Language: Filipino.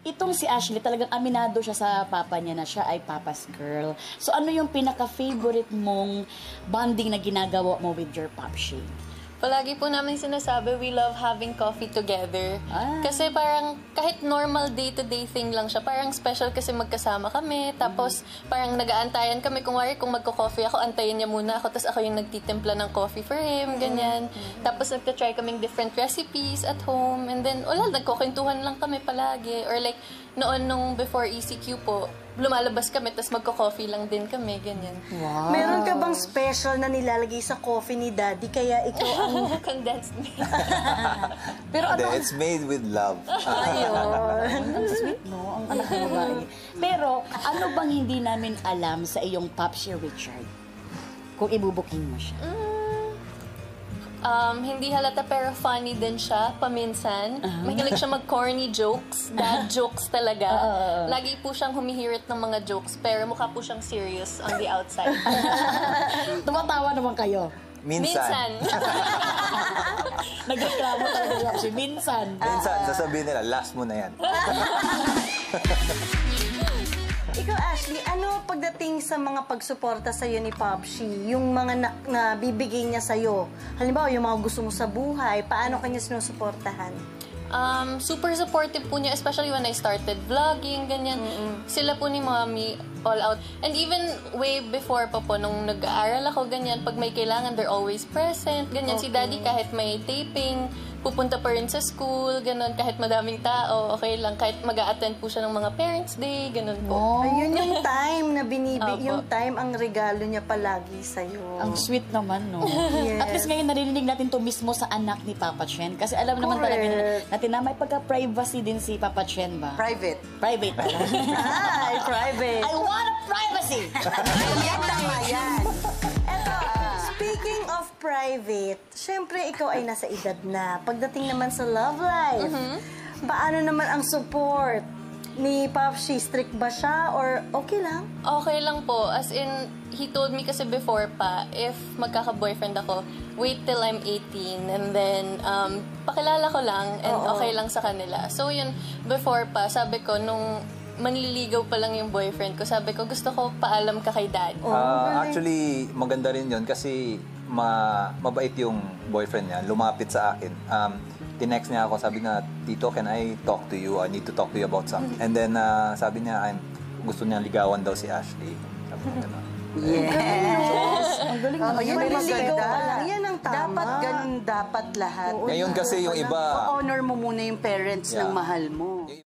Itong si Ashley, talagang aminado siya sa papa niya na siya ay papa's girl. So ano yung pinaka-favorite mong bonding na ginagawa mo with your Popshie? Palagi po namin sinasabi, we love having coffee together. Kasi parang kahit normal day-to-day thing lang siya, parang special kasi magkasama kami. Tapos parang nag-aantayan kami. Kung magko-coffee ako, antayin niya muna ako. Tapos ako yung nagtitimpla ng coffee for him, ganyan. Tapos nagta-try kaming different recipes at home. And then, nagkukwentuhan lang kami palagi. Or like, noon nung before ECQ po, lumalabas kami, tapos magko-coffee lang din kami, ganyan. Wow. Meron ka bang special na nilalagay sa coffee ni Daddy, kaya ikaw ang... Condensed milk. Pero ano? It's made with love. Ayun. Ang sweet, no? Ang anak ng babae. Pero, ano bang hindi namin alam sa iyong Popshie, Richard? Kung ibubuking mo siya. Hindi halata pero funny din siya, paminsan. Mahilig siya mag-corny jokes, dad jokes talaga. Lagi po siyang humihirit ng mga jokes, pero mukha po siyang serious on the outside. Tumatawa naman kayo? Minsan. Nagreklamo talaga siya. Minsan. Minsan, sasabihin nila, last mo na yan. Ikaw, Ashley, ano pagdating sa mga pagsuporta sa'yo ni Popshie, yung mga nabibigay niya sa'yo? Halimbawa, yung mga gusto mo sa buhay, paano kanya sinusuportahan? Super supportive po niya, especially when I started vlogging, ganyan. Sila po ni Mommy, all out. And even way before pa po, nung nag-aaral ako, ganyan, pag may kailangan, they're always present. Ganyan, si Daddy kahit may taping, pupunta pa rin sa school, ganun, kahit madaming tao, okay lang, kahit mag-a-attend po siya ng mga Parents' Day, ganun po. Ayun yung time na yung time ang regalo niya palagi sa'yo. Ang sweet naman, no? Yes. At least ngayon narinig natin to mismo sa anak ni Papa Chen. Kasi alam naman talaga natin na may pagka-privacy din si Papa Chen ba? Private. Private. Ay, private. I want privacy! Yan tama yan. Eto, speaking of private, syempre ikaw ay nasa edad na. Pagdating naman sa love life, paano naman ang support ni Popshie? Strict ba siya or okay lang? Okay lang po. As in, he told me kasi before pa, if magkaka-boyfriend ako, wait till I'm 18 and then pakilala ko lang and okay lang sa kanila. So yun, before pa, sabi ko, nung manliligaw pa lang yung boyfriend ko, sabi ko, gusto ko paalam ka kay Dad. Actually, maganda rin yun kasi mabait yung boyfriend niya. Lumapit sa akin. Tinext niya ako, sabi na, Tito, can I talk to you? I need to talk to you about something. And then, sabi niya, gusto niya ligawan daw si Ashley. Sabi niya gano'n. Yes! Ang galing Oh, naman. yan ang maganda. Yan ang tama. Dapat ganun dapat lahat. Ngayon kasi yung iba... Honor mo muna yung parents ng mahal mo.